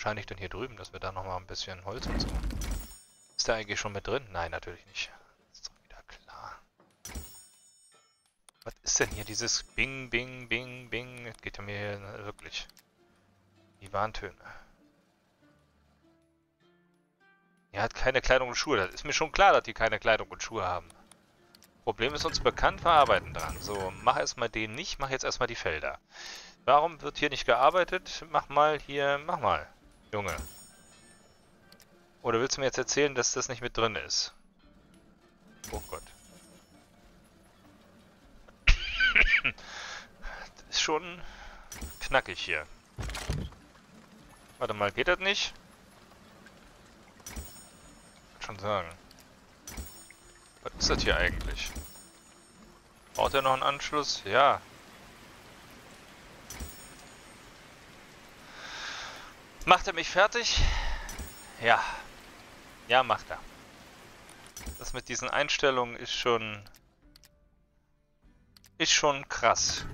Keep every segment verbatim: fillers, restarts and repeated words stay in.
Wahrscheinlich dann hier drüben, dass wir da nochmal ein bisschen Holz und so. Ist der eigentlich schon mit drin? Nein, natürlich nicht. Ist doch wieder klar. Was ist denn hier dieses Bing, Bing, Bing, Bing? Das geht ja mir hier wirklich. Die Warntöne. Er hat keine Kleidung und Schuhe. Das ist mir schon klar, dass die keine Kleidung und Schuhe haben. Problem ist uns bekannt, wir arbeiten dran. So, mach erstmal den nicht, mach jetzt erstmal die Felder. Warum wird hier nicht gearbeitet? Mach mal hier, mach mal, Junge. Oder willst du mir jetzt erzählen, dass das nicht mit drin ist? Oh Gott. Das ist schon knackig hier. Warte mal, geht das nicht? Ich kann schon sagen. Was ist das hier eigentlich? Braucht er noch einen Anschluss? Ja. Macht er mich fertig? Ja. Ja, macht er. Das mit diesen Einstellungen ist schon... Ist schon krass.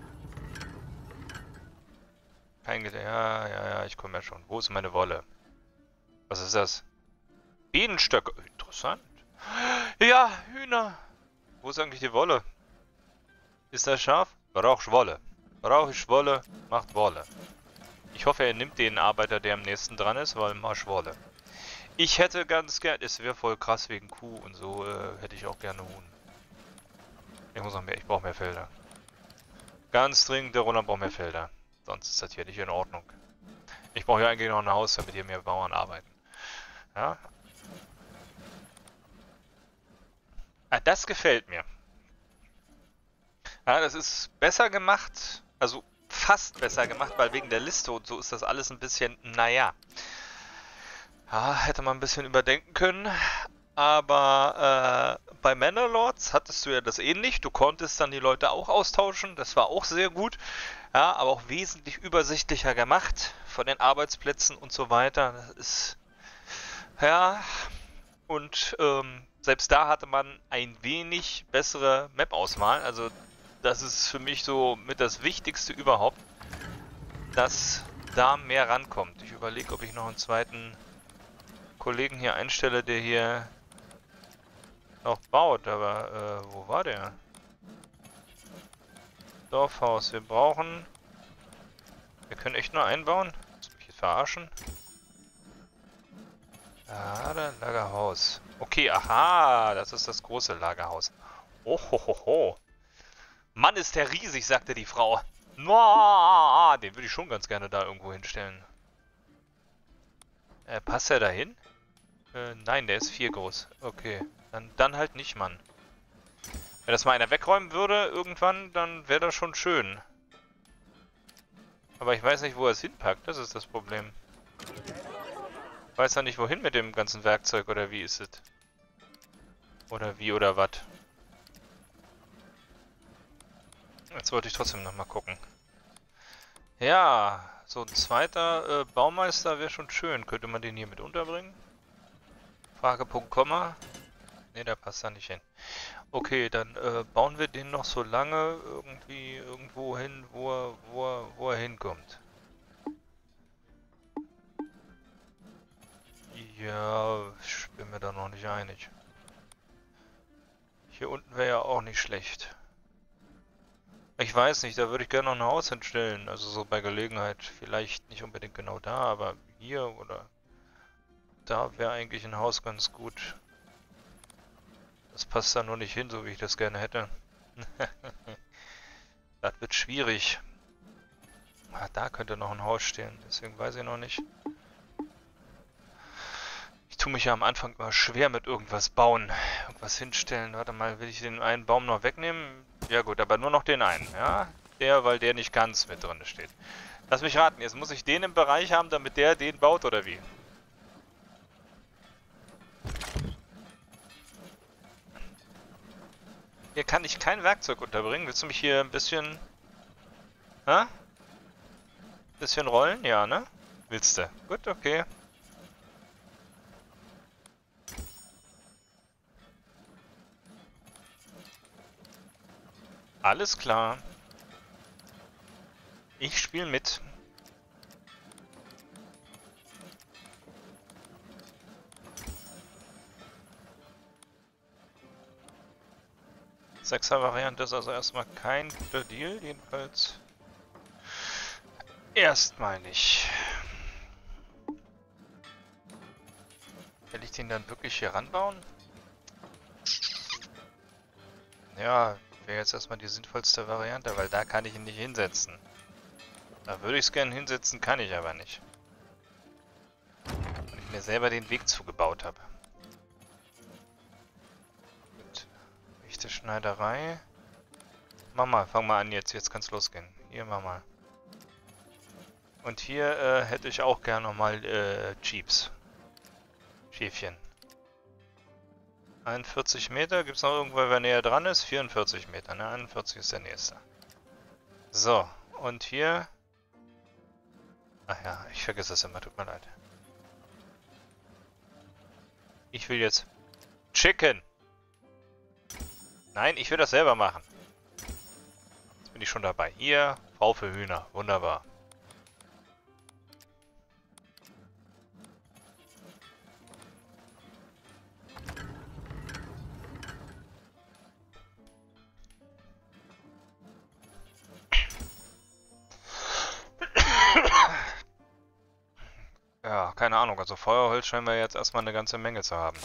Kein Ge ja, ja, ja, ich komme ja schon. Wo ist meine Wolle? Was ist das? Bienenstöcke. Interessant. Ja, Hühner. Wo ist eigentlich die Wolle? Ist das scharf? Brauch ich Wolle. Brauch ich Wolle, macht Wolle. Ich hoffe, er nimmt den Arbeiter, der am nächsten dran ist, weil mach Wolle. Ich hätte ganz gern, es wäre voll krass wegen Kuh und so, äh, hätte ich auch gerne Huhn. Ich muss noch mehr, ich brauche mehr Felder. Ganz dringend, der Runter braucht mehr Felder. Sonst ist das hier nicht in Ordnung. Ich brauche ja eigentlich noch ein Haus, damit hier mehr Bauern arbeiten. Ja. Ah, das gefällt mir. Ja, das ist besser gemacht, also fast besser gemacht, weil wegen der Liste und so ist das alles ein bisschen, naja. Ja, hätte man ein bisschen überdenken können. Aber äh, bei Manor-Lords hattest du ja das ähnlich. Du konntest dann die Leute auch austauschen. Das war auch sehr gut. Ja, aber auch wesentlich übersichtlicher gemacht von den Arbeitsplätzen und so weiter. Das ist... Ja... Und ähm, selbst da hatte man ein wenig bessere Map-Auswahl. Also das ist für mich so mit das Wichtigste überhaupt, dass da mehr rankommt. Ich überlege, ob ich noch einen zweiten Kollegen hier einstelle, der hier noch baut. Aber äh, wo war der? Dorfhaus. Wir brauchen... Wir können echt nur einbauen. Willst du mich jetzt verarschen? Ah, das Lagerhaus. Okay, aha, das ist das große Lagerhaus. Ohohoho. Mann, ist der riesig, sagte die Frau. Noah, den würde ich schon ganz gerne da irgendwo hinstellen. Äh, passt er da hin? Äh, nein, der ist vier groß. Okay, dann, dann halt nicht, Mann. Wenn das mal einer wegräumen würde irgendwann, dann wäre das schon schön. Aber ich weiß nicht, wo er es hinpackt, das ist das Problem. Ich weiß ja nicht, wohin mit dem ganzen Werkzeug, oder wie ist es? Oder wie, oder was? Jetzt wollte ich trotzdem nochmal gucken. Ja, so ein zweiter äh, Baumeister wäre schon schön. Könnte man den hier mit unterbringen? Fragepunkt, Komma. Ne, der passt da nicht hin. Okay, dann äh, bauen wir den noch so lange irgendwie irgendwo hin, wo er, wo er, wo er hinkommt. Ja, ich bin mir da noch nicht einig. Hier unten wäre ja auch nicht schlecht. Ich weiß nicht, da würde ich gerne noch ein Haus hinstellen. Also so bei Gelegenheit. Vielleicht nicht unbedingt genau da, aber hier oder da wäre eigentlich ein Haus ganz gut. Das passt da nur nicht hin, so wie ich das gerne hätte. Das wird schwierig. Ah, da könnte noch ein Haus stehen, deswegen weiß ich noch nicht. Ich tue mich ja am Anfang immer schwer mit irgendwas bauen, irgendwas hinstellen. Warte mal, will ich den einen Baum noch wegnehmen? Ja gut, aber nur noch den einen, ja? Der, weil der nicht ganz mit drin steht. Lass mich raten, jetzt muss ich den im Bereich haben, damit der den baut, oder wie? Hier kann ich kein Werkzeug unterbringen. Willst du mich hier ein bisschen... Hä? Bisschen rollen? Ja, ne? Willst du? Gut, okay. Alles klar. Ich spiele mit. Sechser-Variante ist also erstmal kein guter Deal, jedenfalls erstmal nicht. Will ich den dann wirklich hier ranbauen? Ja, wäre jetzt erstmal die sinnvollste Variante, weil da kann ich ihn nicht hinsetzen. Da würde ich es gerne hinsetzen, kann ich aber nicht. Weil ich mir selber den Weg zugebaut habe. Gut. Echte Schneiderei. Mach mal, fang mal an jetzt, jetzt kann es losgehen. Hier, mach mal. Und hier äh, hätte ich auch gerne nochmal äh, Jeeps. Schäfchen. einundvierzig Meter, gibt es noch irgendwo, wer näher dran ist? vierundvierzig Meter, ne? einundvierzig ist der nächste. So, und hier... Ach ja, ich vergesse es immer, tut mir leid. Ich will jetzt... Chicken! Nein, ich will das selber machen. Jetzt bin ich schon dabei. Hier, V für Hühner, wunderbar. Ja, keine Ahnung. Also Feuerholz scheinen wir jetzt erstmal eine ganze Menge zu haben.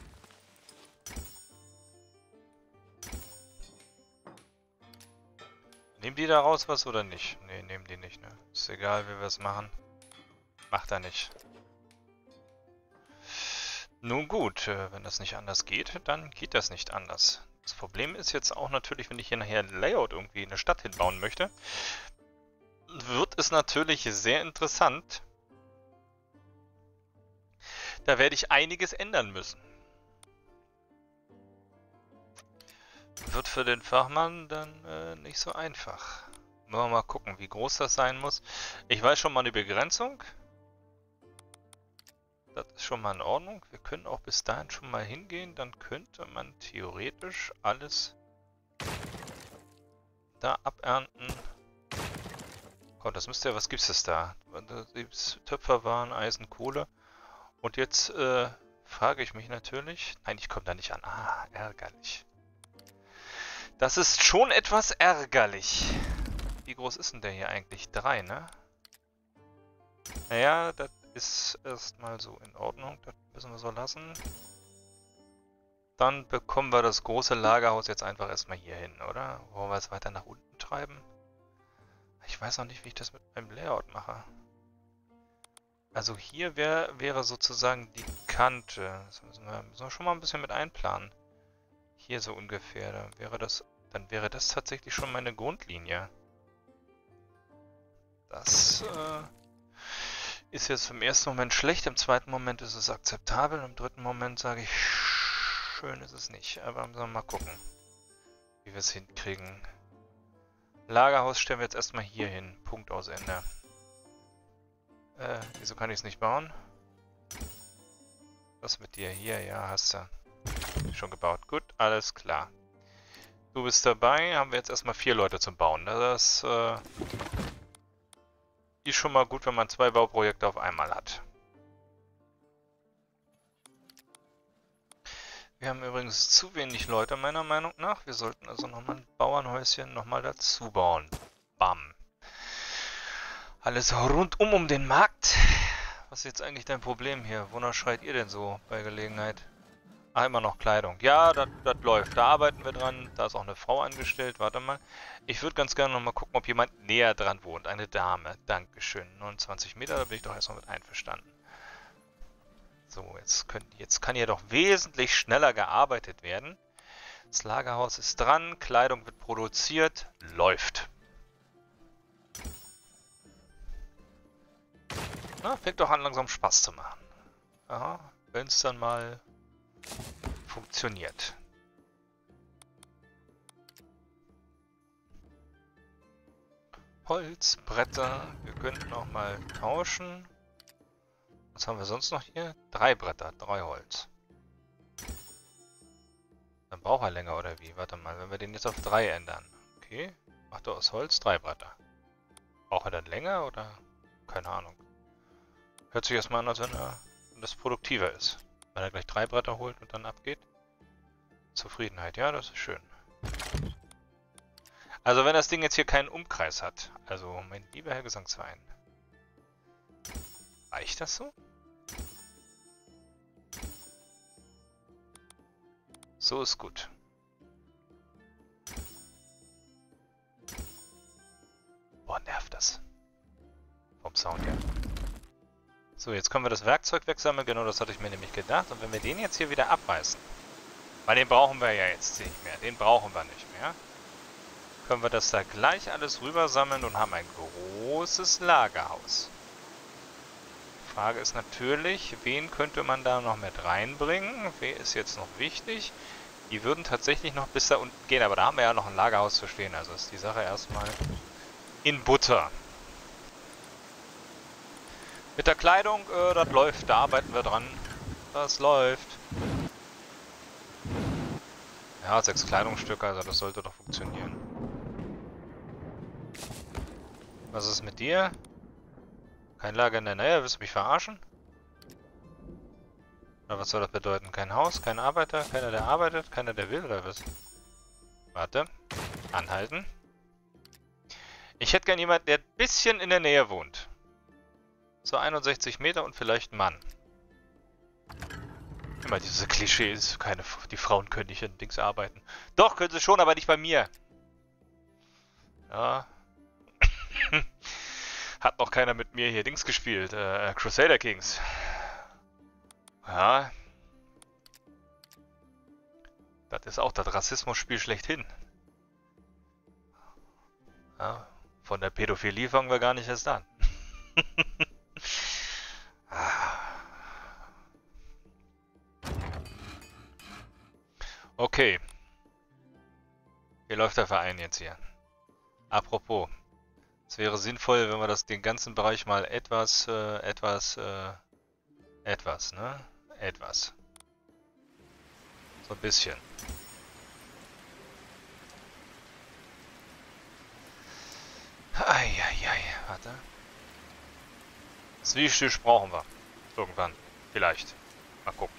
Nehmen die da raus was oder nicht? Ne, nehmen die nicht, ne? Ist egal, wie wir es machen. Macht er nicht. Nun gut, äh, wenn das nicht anders geht, dann geht das nicht anders. Das Problem ist jetzt auch natürlich, wenn ich hier nachher ein Layout irgendwie in eine Stadt hinbauen möchte, wird es natürlich sehr interessant. Da werde ich einiges ändern müssen. Wird für den Fachmann dann äh, nicht so einfach. Wollen wir mal gucken, wie groß das sein muss. Ich weiß schon mal eine Begrenzung. Das ist schon mal in Ordnung. Wir können auch bis dahin schon mal hingehen. Dann könnte man theoretisch alles da abernten. Gott, das müsste ja... Was gibt es da? Töpferwaren, Eisen, Kohle. Und jetzt äh, frage ich mich natürlich... Nein, ich komme da nicht an. Ah, ärgerlich. Das ist schon etwas ärgerlich. Wie groß ist denn der hier eigentlich? Drei, ne? Naja, das ist erstmal so in Ordnung. Das müssen wir so lassen. Dann bekommen wir das große Lagerhaus jetzt einfach erstmal hier hin, oder? Wollen wir es weiter nach unten treiben? Ich weiß noch nicht, wie ich das mit meinem Layout mache. Also hier wär, wäre sozusagen die Kante. Das müssen wir, müssen wir schon mal ein bisschen mit einplanen. Hier so ungefähr. Dann wäre das, dann wäre das tatsächlich schon meine Grundlinie. Das äh, ist jetzt im ersten Moment schlecht, im zweiten Moment ist es akzeptabel, im dritten Moment sage ich, schön ist es nicht. Aber müssen wir mal gucken, wie wir es hinkriegen. Lagerhaus stellen wir jetzt erstmal hier hin. Punkt aus Ende. Äh, wieso kann ich es nicht bauen? Was mit dir? Hier, ja, hast du. Schon gebaut. Gut, alles klar. Du bist dabei. Haben wir jetzt erstmal vier Leute zum Bauen. Das äh, ist schon mal gut, wenn man zwei Bauprojekte auf einmal hat. Wir haben übrigens zu wenig Leute, meiner Meinung nach. Wir sollten also nochmal ein Bauernhäuschen nochmal dazu bauen. Bam. Alles rundum um den Markt. Was ist jetzt eigentlich dein Problem hier? Wonach schreit ihr denn so bei Gelegenheit? Ah, immer noch Kleidung. Ja, das läuft. Da arbeiten wir dran. Da ist auch eine Frau angestellt. Warte mal. Ich würde ganz gerne noch mal gucken, ob jemand näher dran wohnt. Eine Dame. Dankeschön. neunundzwanzig Meter, da bin ich doch erstmal mit einverstanden. So, jetzt, könnt, jetzt kann hier doch wesentlich schneller gearbeitet werden. Das Lagerhaus ist dran. Kleidung wird produziert. Läuft. Na, fängt doch an, langsam Spaß zu machen. Aha, wenn es dann mal funktioniert. Holz, Bretter, wir könnten auch mal tauschen. Was haben wir sonst noch hier? Drei Bretter, drei Holz. Dann braucht er länger, oder wie? Warte mal, wenn wir den jetzt auf drei ändern. Okay, macht er aus Holz drei Bretter. Braucht er dann länger, oder? Keine Ahnung. Hört sich erstmal an, als wenn, er, wenn das produktiver ist. Wenn er gleich drei Bretter holt und dann abgeht. Zufriedenheit, ja, das ist schön. Also wenn das Ding jetzt hier keinen Umkreis hat. Also, mein lieber Herr Gesangsverein. Reicht das so? So ist gut. Boah, nervt das. Vom Sound her. So, jetzt können wir das Werkzeug wegsammeln. Genau, das hatte ich mir nämlich gedacht. Und wenn wir den jetzt hier wieder abreißen, weil den brauchen wir ja jetzt nicht mehr. Den brauchen wir nicht mehr. Können wir das da gleich alles rüber sammeln und haben ein großes Lagerhaus. Frage ist natürlich, wen könnte man da noch mit reinbringen? Wer ist jetzt noch wichtig? Die würden tatsächlich noch bis da unten gehen, aber da haben wir ja noch ein Lagerhaus zu stehen. Also ist die Sache erstmal in Butter. Mit der Kleidung, äh, das läuft, da arbeiten wir dran. Das läuft. Ja, sechs Kleidungsstücke, also das sollte doch funktionieren. Was ist mit dir? Kein Lager in der Nähe, willst du mich verarschen? Oder was soll das bedeuten? Kein Haus, kein Arbeiter, keiner der arbeitet, keiner der will, oder was? Warte. Anhalten. Ich hätte gern jemanden, der ein bisschen in der Nähe wohnt. So einundsechzig Meter und vielleicht ein Mann. Immer diese Klischees, keine, die Frauen können nicht in Dings arbeiten. Doch, können sie schon, aber nicht bei mir. Ja. Hat noch keiner mit mir hier Dings gespielt. Äh, Crusader Kings. Ja. Das ist auch das Rassismus-Spiel schlechthin. Ja. Von der Pädophilie fangen wir gar nicht erst an. Okay. Wie läuft der Verein jetzt hier? Apropos. Es wäre sinnvoll, wenn wir das den ganzen Bereich mal etwas, äh, etwas, äh, etwas, ne? Etwas. So ein bisschen. Eieiei, warte. Zwiestisch brauchen wir. Irgendwann. Vielleicht. Mal gucken.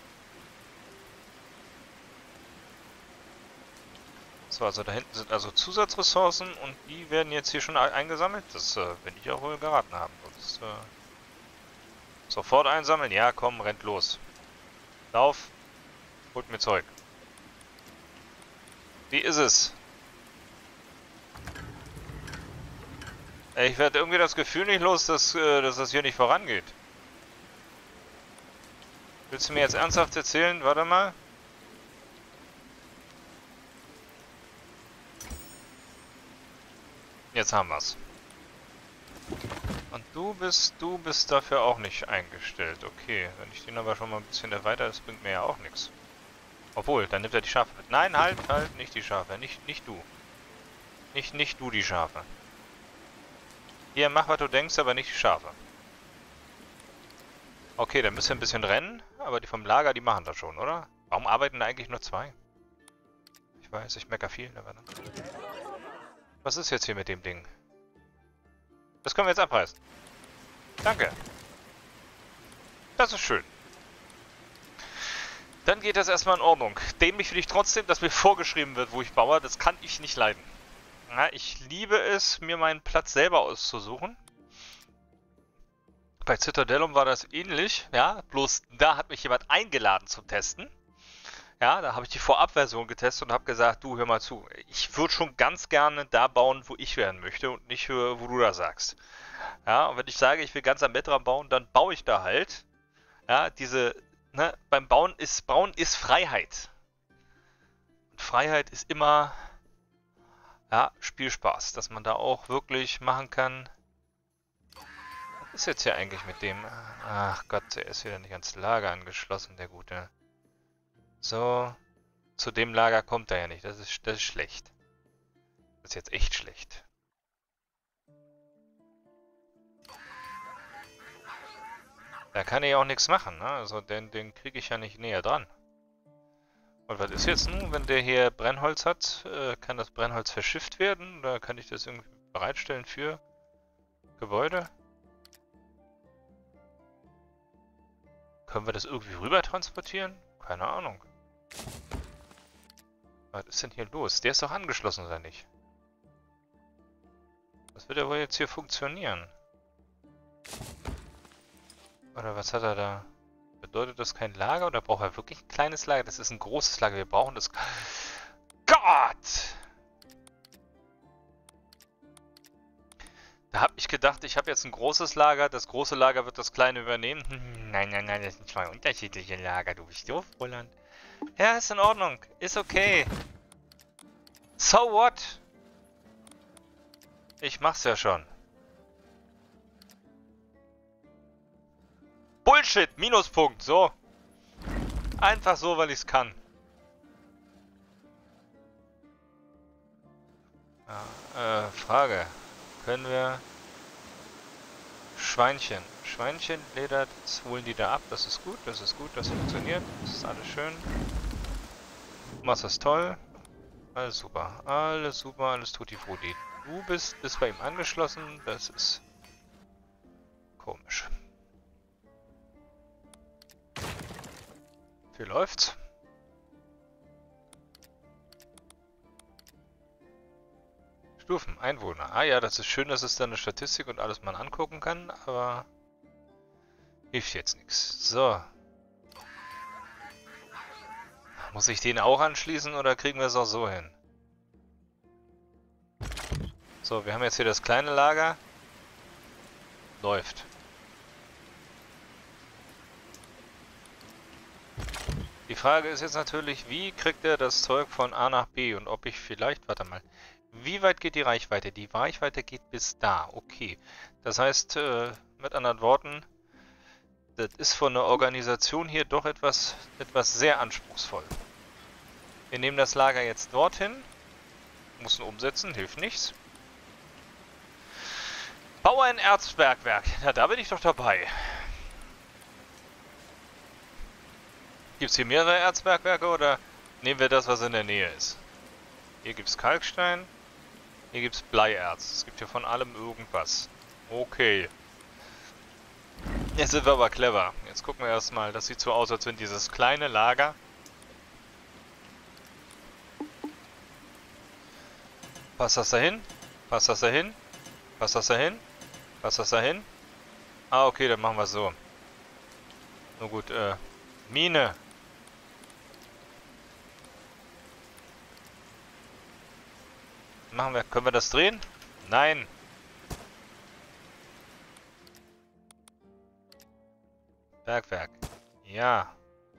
So, also da hinten sind also Zusatzressourcen und die werden jetzt hier schon eingesammelt. Das äh, will ich auch wohl geraten haben. Das, äh, sofort einsammeln? Ja, komm, rennt los. Lauf. Holt mir Zeug. Wie ist es? Ich werde irgendwie das Gefühl nicht los, dass, äh, dass das hier nicht vorangeht. Willst du mir jetzt ernsthaft erzählen? Warte mal. Jetzt haben wir's. Und du bist, du bist dafür auch nicht eingestellt. Okay, wenn ich den aber schon mal ein bisschen erweitere, das bringt mir ja auch nichts. Obwohl, dann nimmt er die Schafe mit. Nein, halt, halt, nicht die Schafe. Nicht, nicht du. Nicht, nicht du die Schafe. Hier, mach, was du denkst, aber nicht die Schafe. Okay, dann müssen wir ein bisschen rennen, aber die vom Lager, die machen das schon, oder? Warum arbeiten da eigentlich nur zwei? Ich weiß, ich mecker viel, aber dann... Was ist jetzt hier mit dem Ding? Das können wir jetzt abreißen. Danke. Das ist schön. Dann geht das erstmal in Ordnung. Dämlich finde ich trotzdem, dass mir vorgeschrieben wird, wo ich baue. Das kann ich nicht leiden. Ja, ich liebe es, mir meinen Platz selber auszusuchen. Bei Citadellum war das ähnlich. Ja, bloß da hat mich jemand eingeladen zum Testen. Ja, da habe ich die Vorabversion getestet und habe gesagt, du, hör mal zu, ich würde schon ganz gerne da bauen, wo ich werden möchte und nicht, wo du da sagst. Ja, und wenn ich sage, ich will ganz am Bettrand bauen, dann baue ich da halt. Ja, diese, ne, beim Bauen ist, Bauen ist Freiheit. Und Freiheit ist immer, ja, Spielspaß, dass man da auch wirklich machen kann. Was ist jetzt hier eigentlich mit dem? Ach Gott, er ist wieder nicht ans Lager angeschlossen, der Gute. So, zu dem Lager kommt er ja nicht. Das ist, das ist schlecht. Das ist jetzt echt schlecht. Da kann ich auch nichts machen, ne? Also den, den kriege ich ja nicht näher dran. Und was ist jetzt nun, wenn der hier Brennholz hat? Äh, kann das Brennholz verschifft werden? Oder kann ich das irgendwie bereitstellen für Gebäude? Können wir das irgendwie rüber transportieren? Keine Ahnung. Was ist denn hier los? Der ist doch angeschlossen, oder nicht? Das wird ja wohl jetzt hier funktionieren. Oder was hat er da? Bedeutet das kein Lager oder braucht er wirklich ein kleines Lager? Das ist ein großes Lager. Wir brauchen das... Gott! Da habe ich gedacht, ich habe jetzt ein großes Lager. Das große Lager wird das kleine übernehmen. Hm, nein, nein, nein, das sind zwei unterschiedliche Lager. Du bist doof, Roland. Ja, ist in Ordnung. Ist okay. So what? Ich mach's ja schon. Bullshit! Minuspunkt. So. Einfach so, weil ich's kann. Ja, äh, Frage. Können wir... Schweinchen. Schweinchen, Leder, das holen die da ab. Das ist gut, das ist gut, das funktioniert. Das ist alles schön. Was ist toll. Alles super. Alles super, alles tutti-frutti. Du bist, bist bei ihm angeschlossen. Das ist komisch. Wie läuft's? Stufen, Einwohner. Ah ja, das ist schön, dass es da eine Statistik und alles man angucken kann, aber hilft jetzt nichts. So. Muss ich den auch anschließen oder kriegen wir es auch so hin? So, wir haben jetzt hier das kleine Lager. Läuft. Die Frage ist jetzt natürlich, wie kriegt er das Zeug von A nach B und ob ich vielleicht, warte mal, wie weit geht die Reichweite? Die Reichweite geht bis da, okay. Das heißt, äh, mit anderen Worten, das ist von der Organisation hier doch etwas, etwas sehr anspruchsvoll. Wir nehmen das Lager jetzt dorthin, müssen umsetzen, hilft nichts. Baue ein Erzbergwerk, ja, da bin ich doch dabei. Gibt es hier mehrere Erzbergwerke oder nehmen wir das, was in der Nähe ist? Hier gibt es Kalkstein, hier gibt es Bleierz. Es gibt hier von allem irgendwas. Okay. Jetzt sind wir aber clever. Jetzt gucken wir erstmal, das sieht so aus, als wenn dieses kleine Lager... Passt das da hin? Passt das da hin? Passt das da hin? Passt das da hin? Ah, okay, dann machen wir es so. Nur gut, äh... Mine! Machen wir, können wir das drehen? Nein! Bergwerk. Ja.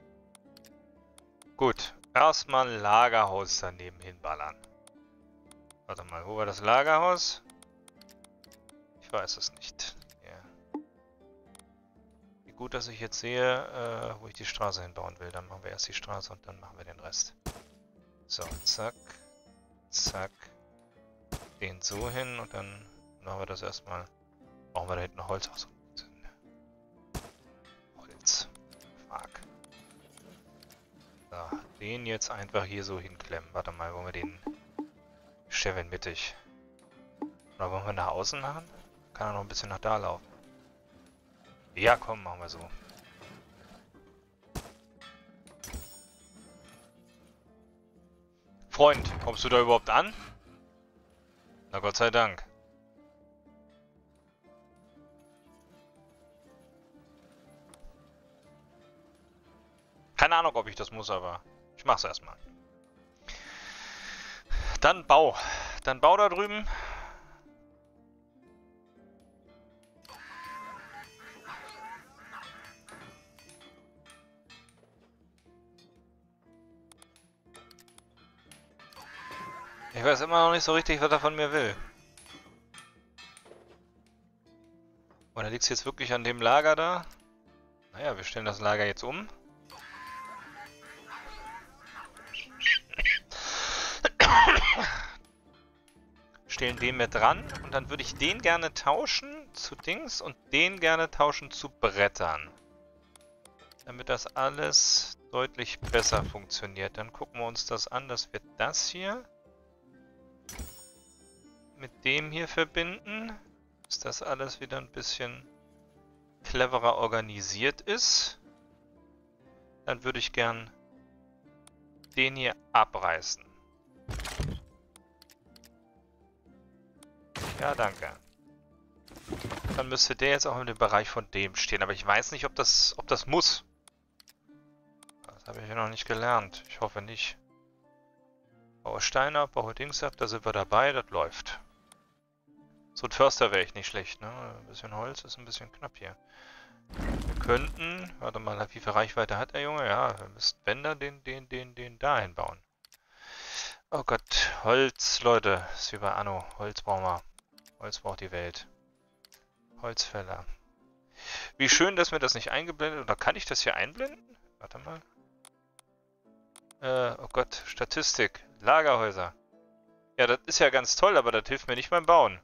Gut. Erstmal ein Lagerhaus daneben hinballern. Warte mal, wo war das Lagerhaus? Ich weiß es nicht. Ja. Wie gut, dass ich jetzt sehe, äh, wo ich die Straße hinbauen will. Dann machen wir erst die Straße und dann machen wir den Rest. So, zack. Zack. Den so hin und dann machen wir das erstmal. Brauchen wir da hinten Holz aus. Holz. Fuck. So, den jetzt einfach hier so hinklemmen. Warte mal, wollen wir den Stellen mittig. Oder wollen wir nach außen machen? Kann er noch ein bisschen nach da laufen. Ja, komm, machen wir so. Freund, kommst du da überhaupt an? Na Gott sei Dank. Keine Ahnung, ob ich das muss, aber ich mach's erstmal. Dann Bau. Dann Bau da drüben. Ich weiß immer noch nicht so richtig, was er von mir will. Oder liegt es jetzt wirklich an dem Lager da? Naja, wir stellen das Lager jetzt um. Stellen den mit dran und dann würde ich den gerne tauschen zu Dings und den gerne tauschen zu Brettern. Damit das alles deutlich besser funktioniert. Dann gucken wir uns das an, dass wir das hier mit dem hier verbinden. Dass das alles wieder ein bisschen cleverer organisiert ist. Dann würde ich gern den hier abreißen. Ja, danke. Dann müsste der jetzt auch in dem Bereich von dem stehen. Aber ich weiß nicht, ob das, ob das muss. Das habe ich ja noch nicht gelernt. Ich hoffe nicht. Baue Steine ab, baue Dings ab, da sind wir dabei, das läuft. So ein Förster wäre echt nicht schlecht, ne? Ein bisschen Holz ist ein bisschen knapp hier. Wir könnten, warte mal, wie viel Reichweite hat der Junge? Ja, wir müssten, wenn dann, den, den, den, den dahin bauen. Oh Gott, Holz, Leute, ist wie bei Anno. Holz brauchen wir. Holz braucht die Welt. Holzfäller. Wie schön, dass mir das nicht eingeblendet, oder kann ich das hier einblenden? Warte mal. Äh, oh Gott, Statistik. Lagerhäuser. Ja, das ist ja ganz toll, aber das hilft mir nicht beim Bauen.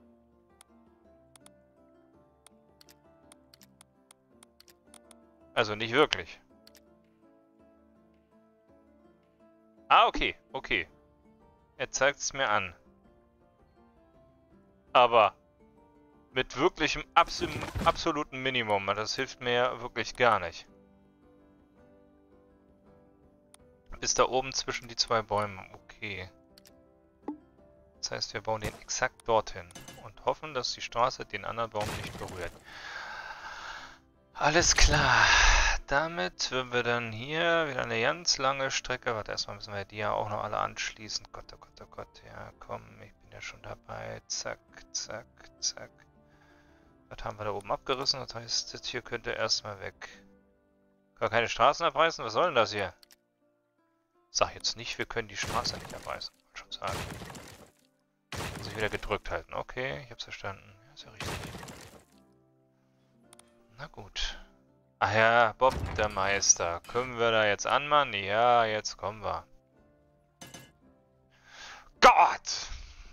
Also nicht wirklich. Ah, okay, okay. Er zeigt es mir an. Aber mit wirklichem absol absoluten Minimum. Das hilft mir wirklich gar nicht. Bis da oben zwischen die zwei Bäume. Okay. Das heißt, wir bauen den exakt dorthin. Und hoffen, dass die Straße den anderen Baum nicht berührt. Alles klar. Damit würden wir dann hier wieder eine ganz lange Strecke. Warte, erstmal müssen wir die ja auch noch alle anschließen. Gott, oh Gott, oh Gott. Ja, komm, ich bin ja schon dabei. Zack, zack, zack. Was haben wir da oben abgerissen? Das heißt, das hier könnte erstmal weg. Gar keine Straßen abreißen? Was soll denn das hier? Sag jetzt nicht, wir können die Straße nicht abreißen. Wollte schon sagen. Muss ich wieder gedrückt halten. Okay, ich hab's verstanden. Ja, ist ja richtig. Na gut. Ach ja, Bob, der Meister. Können wir da jetzt anmachen? Ja, jetzt kommen wir. Gott!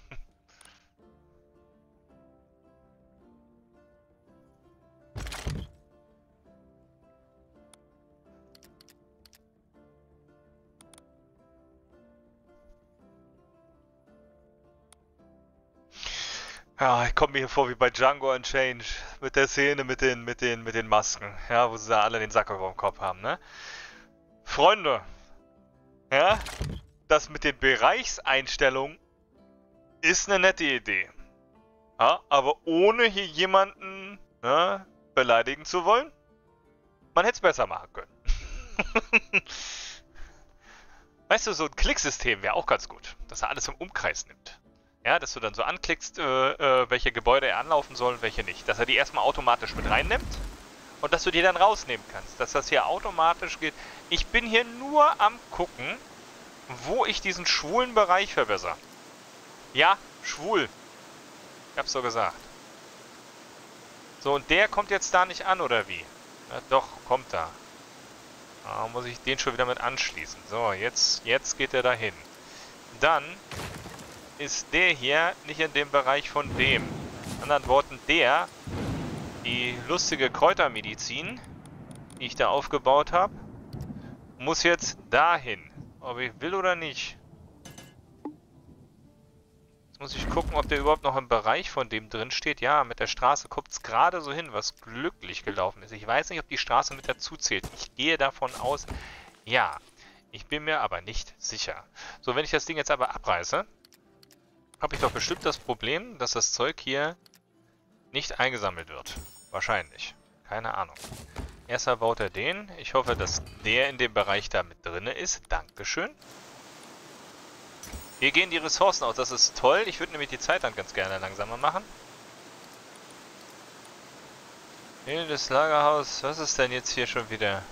Ja, ich komme mir hier vor wie bei Django Unchained. Mit der Szene mit den, mit den, mit den Masken. Ja, wo sie da alle den Sack über dem Kopf haben, ne? Freunde. Ja? Das mit den Bereichseinstellungen ist eine nette Idee. Ja, aber ohne hier jemanden, ne, beleidigen zu wollen. Man hätte es besser machen können. Weißt du, so ein Klicksystem wäre auch ganz gut. Dass er alles im Umkreis nimmt. Ja, dass du dann so anklickst, äh, äh, welche Gebäude er anlaufen soll und welche nicht. Dass er die erstmal automatisch mit reinnimmt und dass du die dann rausnehmen kannst. Dass das hier automatisch geht. Ich bin hier nur am gucken, wo ich diesen schwulen Bereich verbessere. Ja, schwul. Ich hab's so gesagt. So, und der kommt jetzt da nicht an, oder wie? Ja, doch, kommt da. Da muss ich den schon wieder mit anschließen. So, jetzt, jetzt geht er dahin. Dann ist der hier nicht in dem Bereich von dem. In anderen Worten, der, die lustige Kräutermedizin, die ich da aufgebaut habe, muss jetzt dahin. Ob ich will oder nicht. Jetzt muss ich gucken, ob der überhaupt noch im Bereich von dem drin steht. Ja, mit der Straße kommt es gerade so hin, was glücklich gelaufen ist. Ich weiß nicht, ob die Straße mit dazu zählt. Ich gehe davon aus, ja. Ich bin mir aber nicht sicher. So, wenn ich das Ding jetzt aber abreiße, habe ich doch bestimmt das Problem, dass das Zeug hier nicht eingesammelt wird. Wahrscheinlich. Keine Ahnung. Erstmal baut er den. Ich hoffe, dass der in dem Bereich da mit drin ist. Dankeschön. Hier gehen die Ressourcen aus. Das ist toll. Ich würde nämlich die Zeit dann ganz gerne langsamer machen. Wildes Lagerhaus. Was ist denn jetzt hier schon wieder?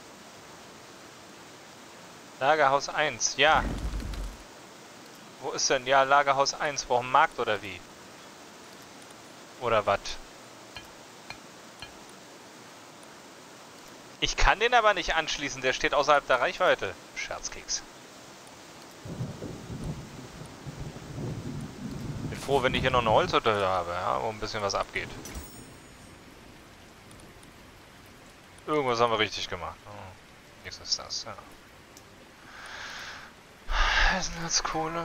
Lagerhaus eins. Ja. Wo ist denn? Ja, Lagerhaus eins. Braucht einen Markt oder wie? Oder was? Ich kann den aber nicht anschließen. Der steht außerhalb der Reichweite. Scherzkeks. Bin froh, wenn ich hier noch eine Holzhütte habe, ja, wo ein bisschen was abgeht. Irgendwas haben wir richtig gemacht. Oh, nichts ist das, ja. Eisenharzkohle.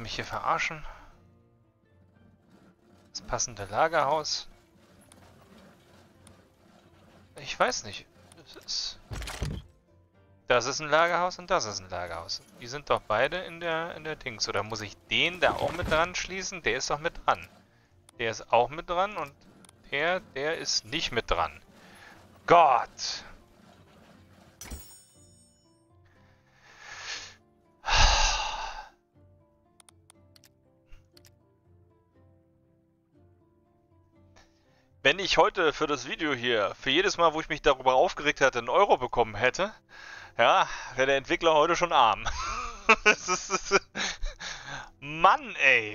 du mich hier verarschen? Das passende Lagerhaus? Ich weiß nicht. Das ist, das ist ein Lagerhaus und das ist ein Lagerhaus. Die sind doch beide in der, in der Dings. Oder muss ich den da auch mit dran schließen? Der ist doch mit dran. Der ist auch mit dran und der, der ist nicht mit dran. Gott! Wenn ich heute für das Video hier, für jedes Mal, wo ich mich darüber aufgeregt hatte, einen Euro bekommen hätte, ja, wäre der Entwickler heute schon arm. Das ist, Mann, ey!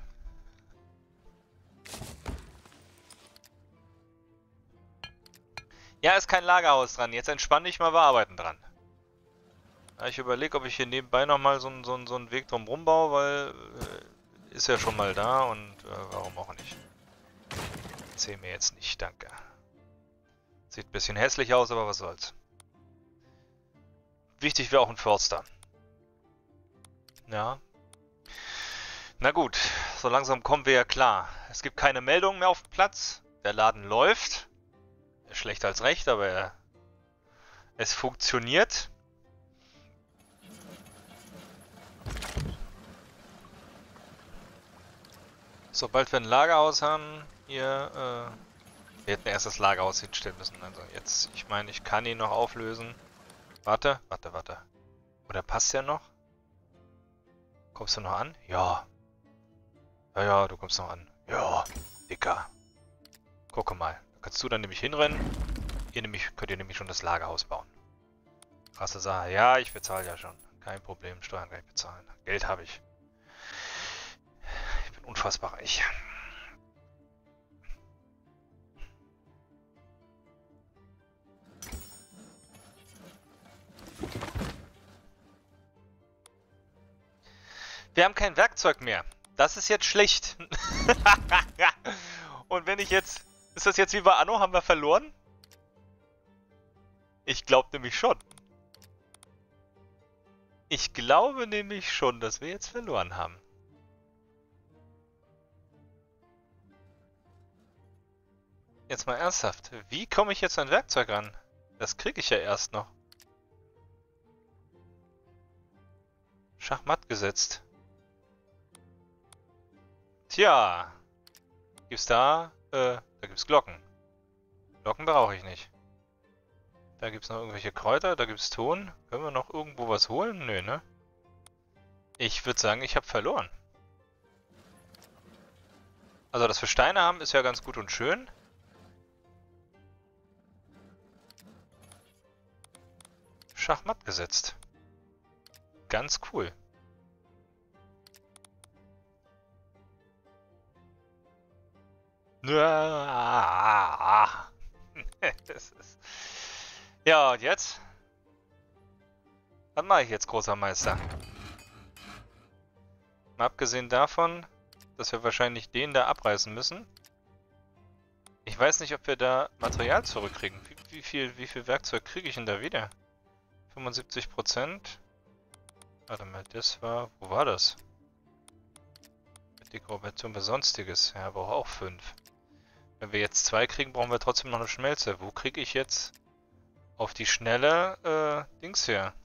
Ja, ist kein Lagerhaus dran. Jetzt entspann dich mal, wir arbeiten dran. Ja, ich überlege, ob ich hier nebenbei nochmal so, so, so einen Weg drum rumbaue, weil äh, ist ja schon mal da und äh, warum auch nicht. Erzähl mir jetzt nicht, danke. Sieht ein bisschen hässlich aus, aber was soll's. Wichtig wäre auch ein Förster. Ja. Na gut, so langsam kommen wir ja klar. Es gibt keine Meldungen mehr auf dem Platz. Der Laden läuft. Schlechter als recht, aber er, es funktioniert. Sobald wir ein Lagerhaus haben, hier, äh, wir hätten erst das Lagerhaus hinstellen müssen. Also jetzt, ich meine, ich kann ihn noch auflösen. Warte, warte, warte. Oder passt der noch? Kommst du noch an? Ja. Ja, ja, du kommst noch an. Ja, Dicker. Gucke mal. Da kannst du dann nämlich hinrennen. Ihr nämlich, könnt ihr nämlich schon das Lagerhaus bauen. Krasse Sache. Ja, ich bezahle ja schon. Kein Problem, Steuern kann ich bezahlen. Geld habe ich. Ich bin unfassbar reich. Wir haben kein Werkzeug mehr. Das ist jetzt schlecht. Und wenn ich jetzt... Ist das jetzt wie bei Anno? Haben wir verloren? Ich glaube nämlich schon. Ich glaube nämlich schon, dass wir jetzt verloren haben. Jetzt mal ernsthaft. Wie komme ich jetzt an Werkzeug ran? Das kriege ich ja erst noch. Schachmatt gesetzt. Tja. Gibt's da? Äh, da gibt's Glocken. Glocken brauche ich nicht. Da gibt's noch irgendwelche Kräuter, da gibt's Ton. Können wir noch irgendwo was holen? Nö, ne? Ich würde sagen, ich habe verloren. Also, dass wir Steine haben, ist ja ganz gut und schön. Schachmatt gesetzt. Ganz cool. Das ist... Ja, und jetzt? Was mache ich jetzt, großer Meister? Mal abgesehen davon, dass wir wahrscheinlich den da abreißen müssen. Ich weiß nicht, ob wir da Material zurückkriegen. Wie, wie, viel, wie viel Werkzeug kriege ich denn da wieder? fünfundsiebzig Prozent. Warte mal, das war... Wo war das? Dekoration für Sonstiges. Ja, aber auch fünf. Wenn wir jetzt zwei kriegen, brauchen wir trotzdem noch eine Schmelze. Wo kriege ich jetzt auf die schnelle äh, Dings her?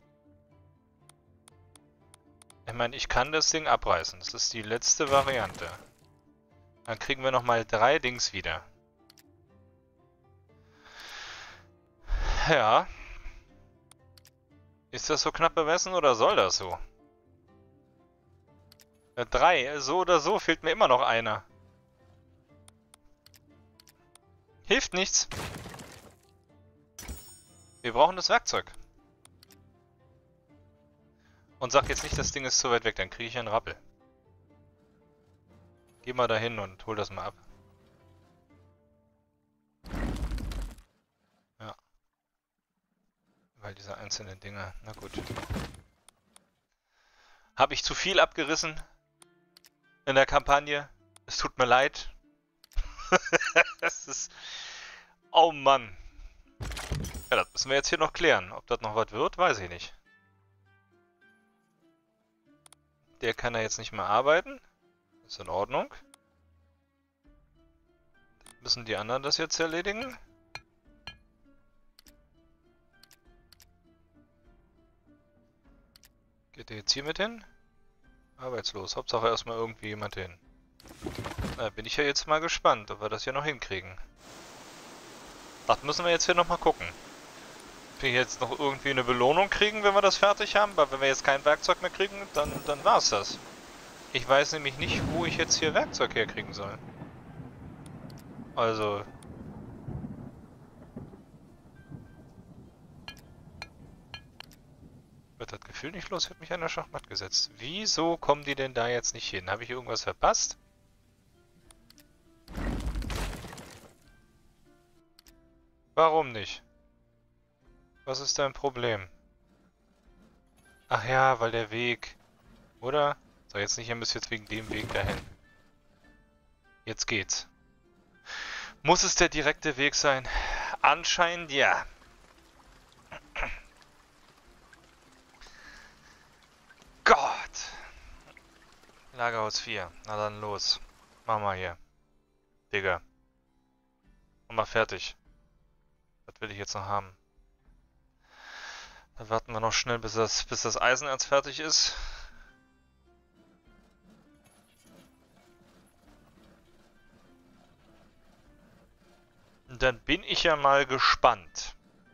Ich meine, ich kann das Ding abreißen. Das ist die letzte Variante. Dann kriegen wir nochmal drei Dings wieder. Ja. Ist das so knapp bemessen oder soll das so? Ja, drei. So oder so fehlt mir immer noch einer. Hilft nichts. Wir brauchen das Werkzeug. Und sag jetzt nicht, das Ding ist zu weit weg, dann kriege ich einen Rappel. Geh mal dahin und hol das mal ab. Ja. Weil diese einzelnen Dinge, na gut. Habe ich zu viel abgerissen in der Kampagne? Es tut mir leid. Das ist... Oh Mann. Ja, das müssen wir jetzt hier noch klären. Ob das noch was wird, weiß ich nicht. Der kann ja jetzt nicht mehr arbeiten. Ist in Ordnung. Müssen die anderen das jetzt erledigen? Geht der jetzt hier mit hin? Arbeitslos. Hauptsache erstmal irgendwie jemand hin. Na, bin ich ja jetzt mal gespannt, ob wir das hier noch hinkriegen. Das müssen wir jetzt hier nochmal gucken. Ob wir jetzt noch irgendwie eine Belohnung kriegen, wenn wir das fertig haben, weil wenn wir jetzt kein Werkzeug mehr kriegen, dann, dann war's das. Ich weiß nämlich nicht, wo ich jetzt hier Werkzeug herkriegen soll. Also... Wird das Gefühl nicht los, wird mich an der Schachmatt gesetzt. Wieso kommen die denn da jetzt nicht hin? Habe ich irgendwas verpasst? Warum nicht? Was ist dein Problem? Ach ja, weil der Weg... Oder? So, jetzt nicht, ihr müsst jetzt wegen dem Weg dahin. Jetzt geht's. Muss es der direkte Weg sein? Anscheinend ja. Gott! Lagerhaus vier. Na dann los. Mach mal hier. Digga. Mach mal fertig. Was will ich jetzt noch haben? Dann warten wir noch schnell, bis das, bis das Eisenerz fertig ist. Und dann bin ich ja mal gespannt.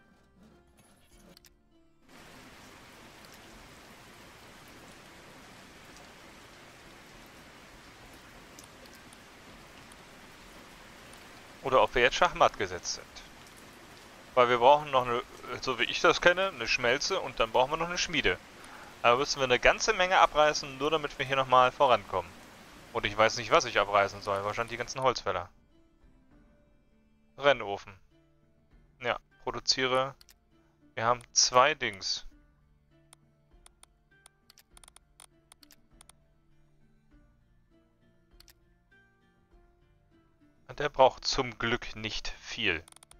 Oder ob wir jetzt Schachmatt gesetzt sind. Weil wir brauchen noch eine, so wie ich das kenne, eine Schmelze und dann brauchen wir noch eine Schmiede. Aber müssen wir eine ganze Menge abreißen, nur damit wir hier nochmal vorankommen. Und ich weiß nicht, was ich abreißen soll. Wahrscheinlich die ganzen Holzfäller. Rennofen. Ja, produziere. Wir haben zwei Dings. Und der braucht zum Glück nicht viel.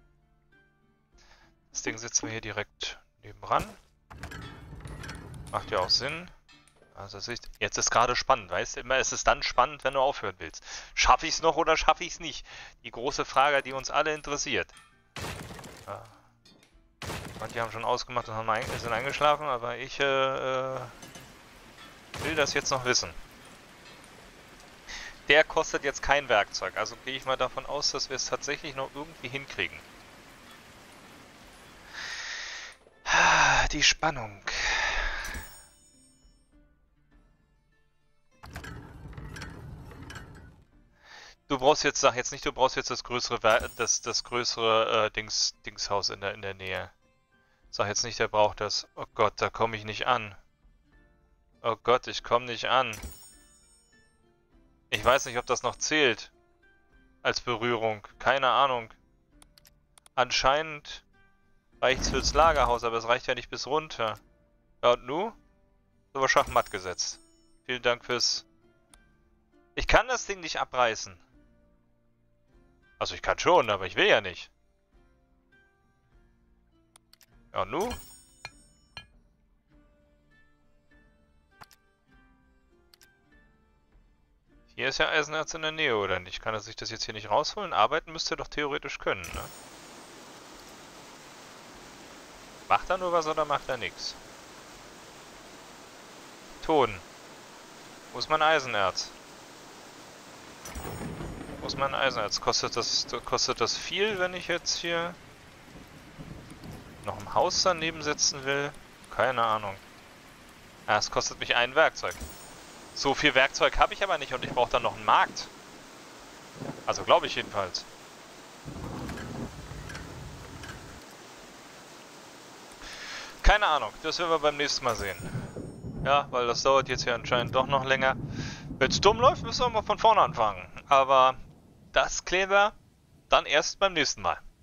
Das Ding setzen wir hier direkt nebenan. Macht ja auch Sinn. Also jetzt ist gerade spannend, weißt du? Immer ist es dann spannend, wenn du aufhören willst. Schaffe ich es noch oder schaffe ich es nicht? Die große Frage, die uns alle interessiert. Ja. Manche haben schon ausgemacht und haben ein, sind eingeschlafen, aber ich äh, äh, will das jetzt noch wissen. Der kostet jetzt kein Werkzeug, also gehe ich mal davon aus, dass wir es tatsächlich noch irgendwie hinkriegen. Die Spannung. Du brauchst jetzt, sag jetzt nicht, du brauchst jetzt das größere, das, das größere äh, Dings, Dingshaus in der, in der Nähe. Sag jetzt nicht, der braucht das. Oh Gott, da komme ich nicht an. Oh Gott, ich komme nicht an. Ich weiß nicht, ob das noch zählt. Als Berührung. Keine Ahnung. Anscheinend reicht's fürs Lagerhaus, aber es reicht ja nicht bis runter. Ja und nu? So war Schachmatt gesetzt. Vielen Dank fürs... Ich kann das Ding nicht abreißen. Also ich kann schon, aber ich will ja nicht. Ja und nu? Hier ist ja Eisenerz in der Nähe, oder nicht? Kann er sich das jetzt hier nicht rausholen? Arbeiten müsste er doch theoretisch können, ne? Macht er nur was oder macht er nichts? Ton. Wo ist mein Eisenerz? Wo ist mein Eisenerz? Kostet das, kostet das viel, wenn ich jetzt hier noch ein Haus daneben setzen will? Keine Ahnung. Ah, es kostet mich ein Werkzeug. So viel Werkzeug habe ich aber nicht und ich brauche dann noch einen Markt. Also glaube ich jedenfalls. Keine Ahnung, das werden wir beim nächsten Mal sehen. Ja, weil das dauert jetzt hier anscheinend doch noch länger. Wenn es dumm läuft, müssen wir mal von vorne anfangen. Aber das klären wir dann erst beim nächsten Mal.